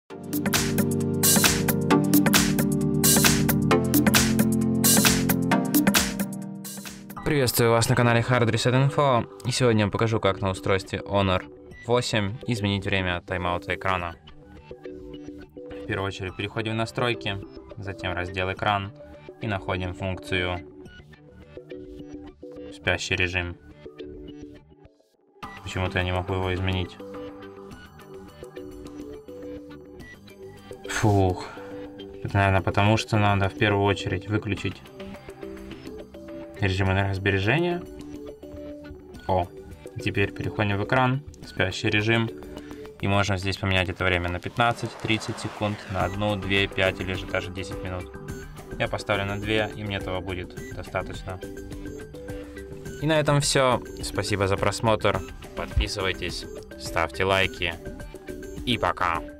Приветствую вас на канале Hard Reset Info, и сегодня я покажу, как на устройстве Honor 8 изменить время тайм-аута экрана. В первую очередь переходим в настройки, затем раздел экран и находим функцию спящий режим. Почему-то я не могу его изменить. Фух. Это, наверное, потому что надо в первую очередь выключить режим энергосбережения. О, теперь переходим в экран, спящий режим. И можем здесь поменять это время на 15-30 секунд, на 1, 2, 5 или же даже 10 минут. Я поставлю на 2, и мне этого будет достаточно. И на этом все. Спасибо за просмотр. Подписывайтесь, ставьте лайки. И пока.